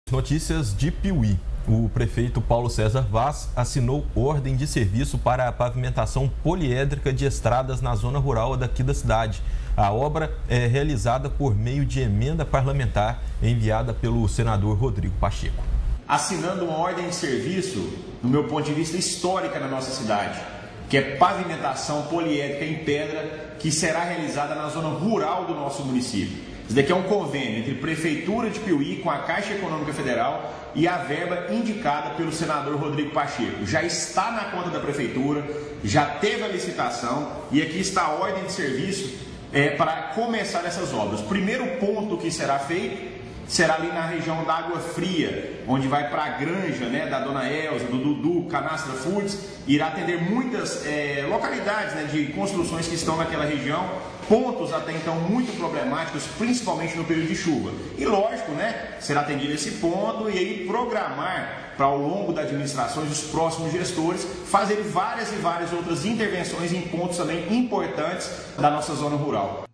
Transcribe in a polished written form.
Notícias de Piuí. O prefeito Paulo César Vaz assinou ordem de serviço para a pavimentação poliédrica de estradas na zona rural daqui da cidade. A obra é realizada por meio de emenda parlamentar enviada pelo senador Rodrigo Pacheco. Assinando uma ordem de serviço, do meu ponto de vista, histórica na nossa cidade, que é pavimentação poliédrica em pedra, que será realizada na zona rural do nosso município. Isso daqui é um convênio entre a Prefeitura de Piuí com a Caixa Econômica Federal e a verba indicada pelo senador Rodrigo Pacheco. Já está na conta da Prefeitura, já teve a licitação e aqui está a ordem de serviço para começar essas obras. O primeiro ponto que será feito será ali na região da Água Fria, onde vai para a granja, da Dona Elza, do Dudu, Canastra Foods, irá atender muitas localidades, de construções que estão naquela região, pontos até então muito problemáticos, principalmente no período de chuva. E lógico, será atendido esse ponto e aí programar para ao longo da administração e dos próximos gestores fazer várias e várias outras intervenções em pontos também importantes da nossa zona rural.